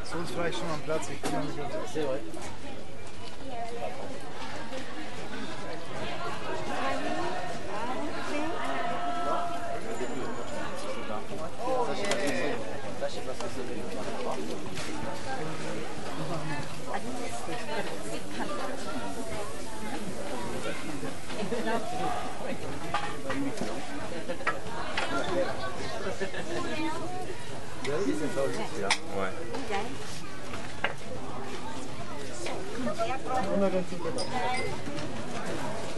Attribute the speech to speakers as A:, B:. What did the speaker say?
A: Sonst vielleicht schon am Platz, ich kann nicht auf das.
B: C'est vrai. Ça, je sais pas ce que c'est. C'est ça aussi, celui-là.
C: Ouais.
A: On a 25 euros.